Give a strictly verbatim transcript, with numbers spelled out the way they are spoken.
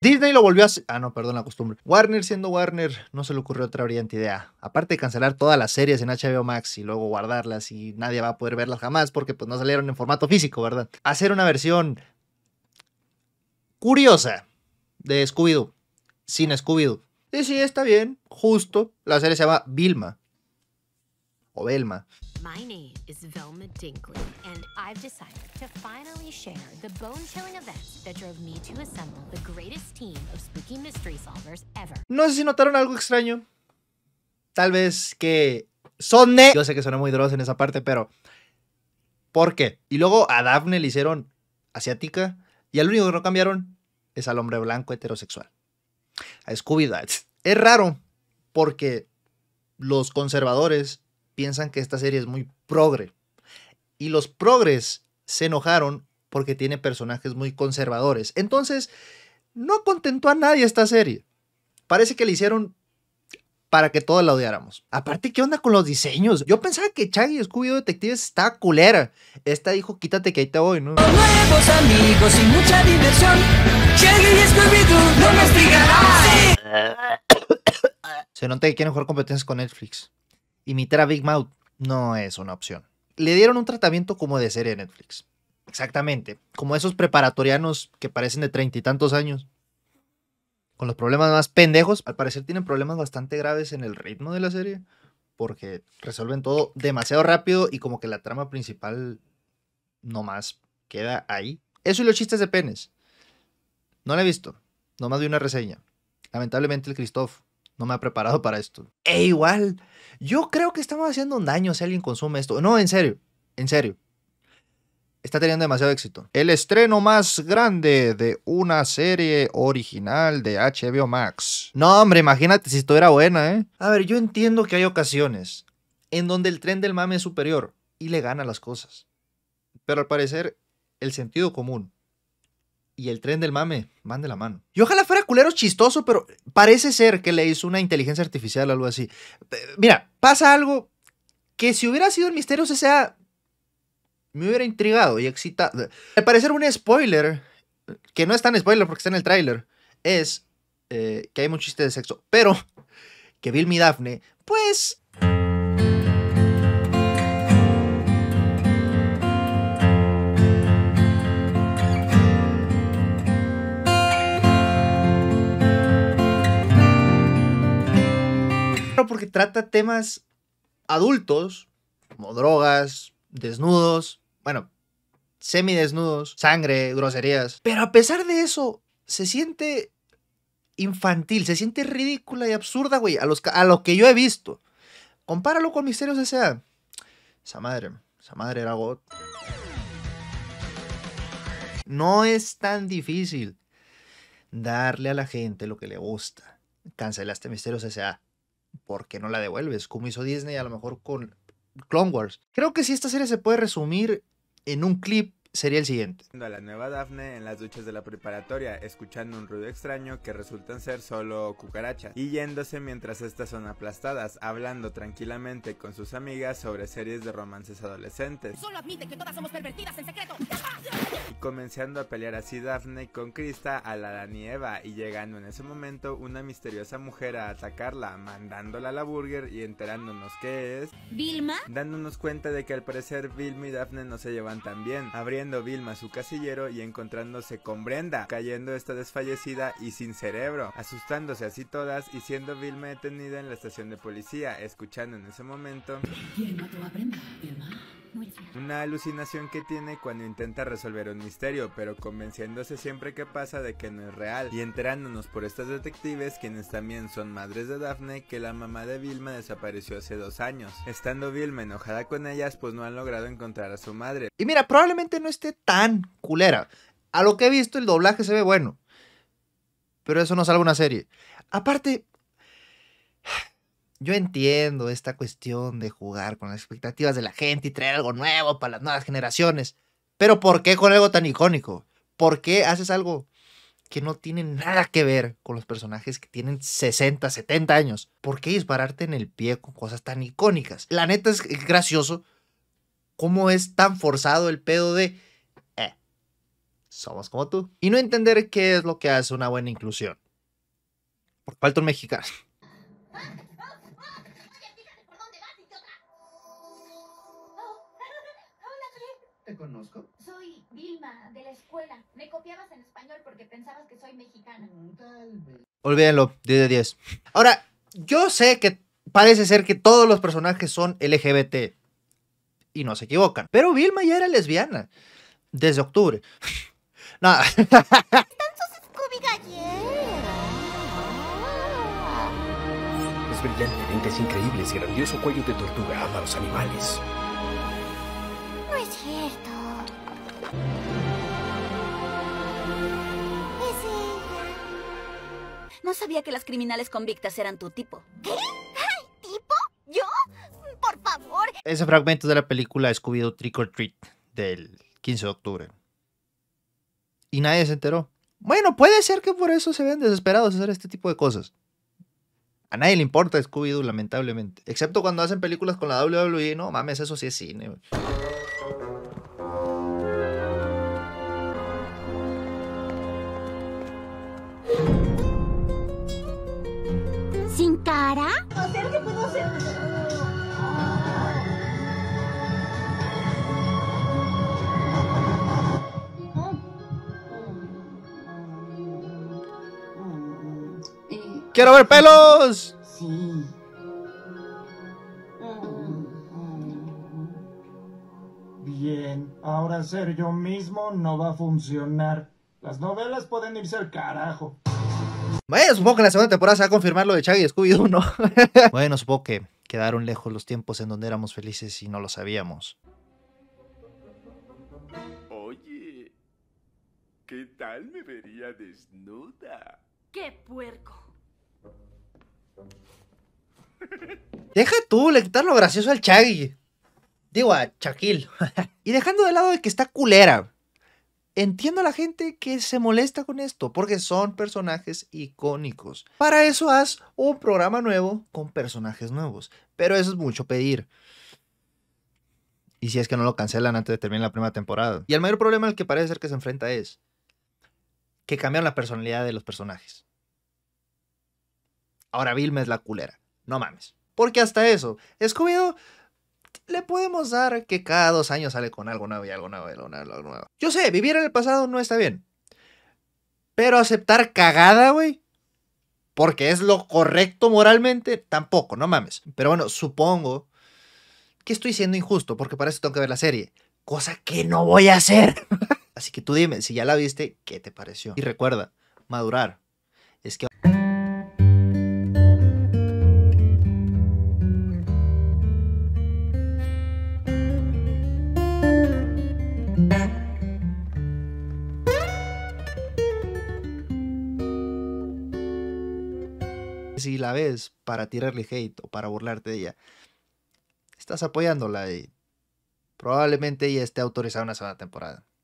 Disney lo volvió a hacer. Ah, no, perdón la costumbre. Warner, siendo Warner, no se le ocurrió otra brillante idea. Aparte de cancelar todas las series en H B O Max y luego guardarlas y nadie va a poder verlas jamás porque pues no salieron en formato físico, ¿verdad? Hacer una versión curiosa de Scooby-Doo, sin Scooby-Doo. Y sí, está bien, justo. La serie se llama Vilma. O Velma. My name is Velma Dinkley, and I've decided to finally share the bone-chilling events that drove me to assemble the greatest team of spooky mystery solvers ever. No sé si notaron algo extraño. Tal vez que Sonne... Yo sé que suena muy dross en esa parte, pero... ¿por qué? Y luego a Daphne le hicieron asiática y al único que no cambiaron es al hombre blanco heterosexual. A Scooby-Doo. Es raro porque los conservadores piensan que esta serie es muy progre. Y los progres se enojaron porque tiene personajes muy conservadores. Entonces, no contentó a nadie esta serie. Parece que le hicieron para que todos la odiáramos. Aparte, ¿qué onda con los diseños? Yo pensaba que Shaggy y Scooby-Doo Detectives estaba culera. Esta dijo, quítate que ahí te voy, ¿no? Nuevos amigos y mucha diversión. Shaggy y Scooby-Doo no me explicarán. Se nota que quieren jugar competencias con Netflix. Imitar a Big Mouth no es una opción. Le dieron un tratamiento como de serie de Netflix. Exactamente. Como esos preparatorianos que parecen de treinta y tantos años. Con los problemas más pendejos. Al parecer tienen problemas bastante graves en el ritmo de la serie. Porque resuelven todo demasiado rápido y como que la trama principal nomás queda ahí. Eso y los chistes de penes. No la he visto. Nomás vi una reseña. Lamentablemente el Christoph no me ha preparado para esto. E igual, yo creo que estamos haciendo un daño si alguien consume esto. No, en serio, en serio. Está teniendo demasiado éxito. El estreno más grande de una serie original de H B O Max. No, hombre, imagínate si estuviera buena, ¿eh? A ver, yo entiendo que hay ocasiones en donde el tren del mame es superior y le gana las cosas. Pero al parecer, el sentido común y el tren del mame van de la mano. Y ojalá fuera culero chistoso, pero parece ser que le hizo una inteligencia artificial o algo así. Mira, pasa algo que si hubiera sido el Misterios S A me hubiera intrigado y excitado. Al parecer un spoiler, que no es tan spoiler porque está en el tráiler, es eh, que hay mucho chiste de sexo, pero que Vilma y Daphne, pues... porque trata temas adultos, como drogas, desnudos, bueno, semidesnudos, sangre, groserías. Pero a pesar de eso, se siente infantil, se siente ridícula y absurda, güey, a, los, a lo que yo he visto. Compáralo con Misterios S A. Esa madre, esa madre era God. No es tan difícil darle a la gente lo que le gusta. Cancelaste Misterios S A. ¿Por qué no la devuelves? Como hizo Disney a lo mejor con Clone Wars. Creo que si esta serie se puede resumir en un clip, sería el siguiente. A la nueva Daphne en las duchas de la preparatoria, escuchando un ruido extraño que resultan ser solo cucarachas, y yéndose mientras estas son aplastadas, hablando tranquilamente con sus amigas sobre series de romances adolescentes. Solo admite que todas somos pervertidas en secreto. Y comenzando a pelear así Daphne con Krista a la Adán y Eva, y llegando en ese momento una misteriosa mujer a atacarla, mandándola a la burger y enterándonos que es... ¿Vilma? Dándonos cuenta de que al parecer Vilma y Daphne no se llevan tan bien, abriendo Vilma su casillero y encontrándose con Brenda, cayendo esta desfallecida y sin cerebro, asustándose así todas y siendo Vilma detenida en la estación de policía, escuchando en ese momento... ¿Quién mató a Brenda, Vilma? Una alucinación que tiene cuando intenta resolver un misterio, pero convenciéndose siempre que pasa de que no es real, y enterándonos por estas detectives, quienes también son madres de Daphne, que la mamá de Vilma desapareció hace dos años. Estando Vilma enojada con ellas, pues no han logrado encontrar a su madre. Y mira, probablemente no esté tan culera. A lo que he visto, el doblaje se ve bueno. Pero eso no salva una serie. Aparte... yo entiendo esta cuestión de jugar con las expectativas de la gente y traer algo nuevo para las nuevas generaciones. Pero ¿por qué con algo tan icónico? ¿Por qué haces algo que no tiene nada que ver con los personajes que tienen sesenta, setenta años? ¿Por qué dispararte en el pie con cosas tan icónicas? La neta es gracioso cómo es tan forzado el pedo de... Eh, somos como tú. Y no entender qué es lo que hace una buena inclusión. Por falta un mexicano. ¿Te conozco? Soy Vilma, de la escuela. Me copiabas en español porque pensabas que soy mexicana. Tal vez. Olvídenlo, diez de diez. Ahora, yo sé que parece ser que todos los personajes son L G B T. Y no se equivocan. Pero Vilma ya era lesbiana. Desde octubre. Nada. Scooby Galleros. Es brillante, lentes increíbles y grandioso cuello de tortuga. Ama a los animales. No es cierto. Es ella. No sabía que las criminales convictas eran tu tipo. ¿Qué? ¡Ay, tipo! ¿Yo? Por favor. Ese fragmento de la película Scooby-Doo Trick or Treat del quince de octubre. Y nadie se enteró. Bueno, puede ser que por eso se vean desesperados de hacer este tipo de cosas. A nadie le importa Scooby-Doo, lamentablemente. Excepto cuando hacen películas con la W W E. No mames, eso sí es cine, güey. ¿Sin cara? ¿Hacer qué puedo hacer? ¡Quiero ver pelos! Sí. Bien, ahora ser yo mismo no va a funcionar. Las novelas pueden irse al carajo. Bueno, supongo que en la segunda temporada se va a confirmar lo de Shaggy y Scooby-Doo, ¿no? Bueno, supongo que quedaron lejos los tiempos en donde éramos felices y no lo sabíamos. Oye, ¿qué tal me vería desnuda? ¡Qué puerco! Deja tú, le quitar lo gracioso al Shaggy. Digo, a Shaquille. Y dejando de lado de que está culera. Entiendo a la gente que se molesta con esto, porque son personajes icónicos. Para eso haz un programa nuevo con personajes nuevos. Pero eso es mucho pedir. Y si es que no lo cancelan antes de terminar la primera temporada. Y el mayor problema al que parece ser que se enfrenta es que cambian la personalidad de los personajes. Ahora Vilma es la culera. No mames. Porque hasta eso, Scooby-Doo le podemos dar que cada dos años sale con algo nuevo y algo nuevo y algo nuevo, algo nuevo. Yo sé, vivir en el pasado no está bien. Pero aceptar cagada, güey, porque es lo correcto moralmente, tampoco, no mames. Pero bueno, supongo que estoy siendo injusto, porque para eso tengo que ver la serie. Cosa que no voy a hacer. Así que tú dime, si ya la viste, ¿qué te pareció? Y recuerda, madurar. Es que... si la ves para tirarle hate o para burlarte de ella, estás apoyándola y probablemente ella esté autorizada una segunda temporada.